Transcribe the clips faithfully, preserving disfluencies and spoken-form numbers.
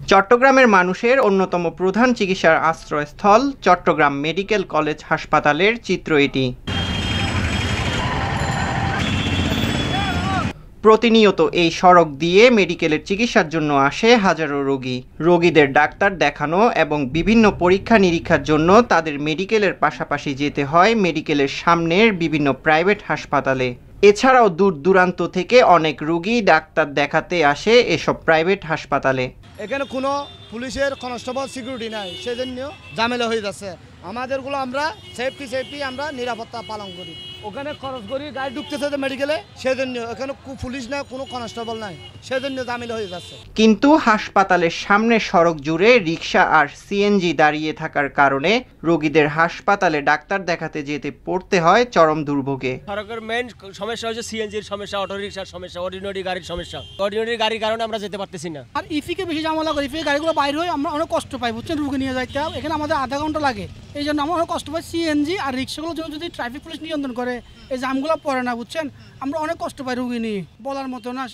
চট্টগ্রামের মানুষের অন্যতম প্রধান চিকিৎসার আশ্রয়স্থল চট্টগ্রাম মেডিকেল কলেজ হাসপাতালের চিত্র এটি। প্রতিনিয়ত এই সড়ক দিয়ে মেডিকেলের চিকিৎসার জন্য আসে হাজারো রোগী। রোগীদের ডাক্তার দেখানো এবং বিভিন্ন পরীক্ষা নিরীক্ষার জন্য তাদের মেডিকেলের পাশাপাশি যেতে হয় মেডিকেলের সামনের বিভিন্ন প্রাইভেট হাসপাতালে। এছাড়াও দূর দূরান্ত থেকে অনেক রোগী ডাক্তার দেখাতে আসে এসব প্রাইভেট হাসপাতালে। এখানে কোনো পুলিশের কনস্টেবল সিকিউরিটি নাই, সেজন্য ঝামেলা হয়ে যাচ্ছে। আমাদেরগুলো আমরা সেফটি সেফটি আমরা নিরাপত্তা পালন করি। ওখানে খরচ করি গাড়ি ঢুকতেছে যে মেডিকেলে, সেজন্য এখানে পুলিশ না কোনো কনস্টেবল নাই, সেজন্য ঝামেলা হয়ে যাচ্ছে। কিন্তু হাসপাতালের সামনে সড়ক জুড়ে রিক্সা আর সিএনজি দাঁড়িয়ে থাকার কারণে রোগীদের হাসপাতালে ডাক্তার দেখাতে যেতে পড়তে হয় চরম দুর্ভোগে। সড়কের মেইন সমস্যা হচ্ছে সিএনজির সমস্যা, অটো রিক্সার সমস্যা, অর্ডিনারি গাড়ির সমস্যা। অর্ডিনারি গাড়ির কারণে আমরা যেতে পারতেছি না। আর ইফিকে বেশি ঝামেলা করে, ইফিকে গাড়িগুলো বাইরে হয়, আমরা অনেক কষ্ট পাই বুঝছেন। রুগী নিয়ে যাইতে হবে, এখানে আমাদের আধা ঘন্টা লাগে, এই জন্য আমরা অনেক কষ্ট পাই। সিএনজি আর রিক্সাগুলো যদি ট্রাফিক পুলিশ নিয়ন্ত্রণ করে, এই জামগুলো পড়ে না বুঝছেন, আমরা অনেক কষ্ট পাই রুগী নিয়ে, বলার মতো না।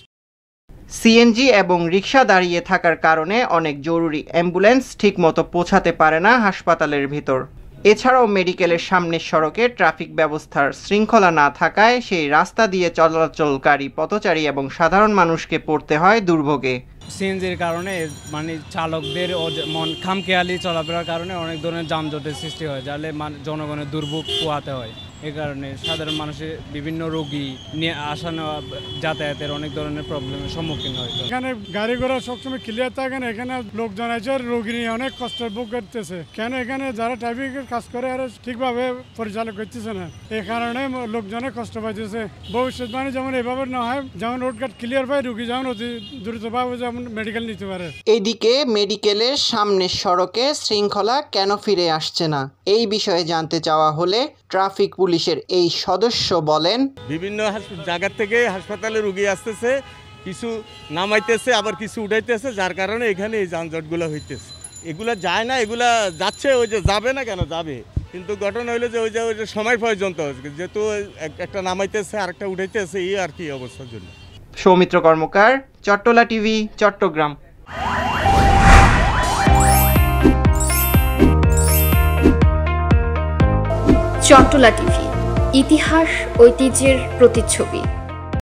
সিএনজি এবং রিক্সা দাঁড়িয়ে থাকার কারণে অনেক জরুরি অ্যাম্বুলেন্স ঠিকমতো পৌঁছাতে পারে না হাসপাতালের ভিতর। এছাড়াও মেডিকেলের সামনের সড়কে ট্রাফিক ব্যবস্থার শৃঙ্খলা না থাকায় সেই রাস্তা দিয়ে চলাচলকারী পথচারী এবং সাধারণ মানুষকে পড়তে হয় দুর্ভোগে। সিএনজির কারণে মানে চালকদের মন খামখেয়ালি চলাফেরার কারণে অনেক ধরনের যানজটের সৃষ্টি হয়, যাতে জনগণের দুর্ভোগ পোহাতে হয়। এই কারণে সাধারণ মানুষের বিভিন্ন রোগী নিয়ে আসা নেওয়া যাতায়াতের অনেক ধরনের প্রবলেমের সম্মুখীন হয়। এখানে গাড়ি ঘোড়া সবসময় ক্লিয়ার থাকে না, এখানে লোকজন আছে রোগী নিয়ে অনেক কষ্ট ভোগ করতেছে। কেন এখানে যারা ট্রাফিকের কাজ করে আর ঠিকভাবে পরিচালনা করতেছে না, এই কারণে লোকজনের কষ্ট পাইতেছে। ভবিষ্যৎ মানে যেমন এভাবে না হয়, যেমন রোডঘাট ক্লিয়ার পায়, রোগী যেমন অতি দ্রুতভাবে যেমন মেডিকেল নিতে পারে। এদিকে মেডিকেলের সামনের সড়কে শৃঙ্খলা কেন ফিরে আসছে না, এই বিষয়ে জানতে চাওয়া হলে ট্রাফিক পুলিশের এই সদস্য বলেন, বিভিন্ন জায়গা থেকে হাসপাতালে রোগী আসতেছে, কিছু নামাইতেছে আবার কিছু উঠাইতেছে, যার কারণে এখানে এই যানজটগুলো হইতেছে। এগুলা যায় না, এগুলা যাচ্ছে, ওই যে যাবে না কেন যাবে, কিন্তু ঘটনা হইলো যে ওই যে ওই যে সময় পর্যন্ত যেহেতু একটা নামাইতেছে আর একটা উঠাইতেছে, এই আর কি অবস্থার জন্য। সৌমিত্র কর্মকার, চট্টলা টিভি, চট্টগ্রাম। চট্টলা টিভি, ইতিহাস ঐতিহ্যের প্রতিচ্ছবি।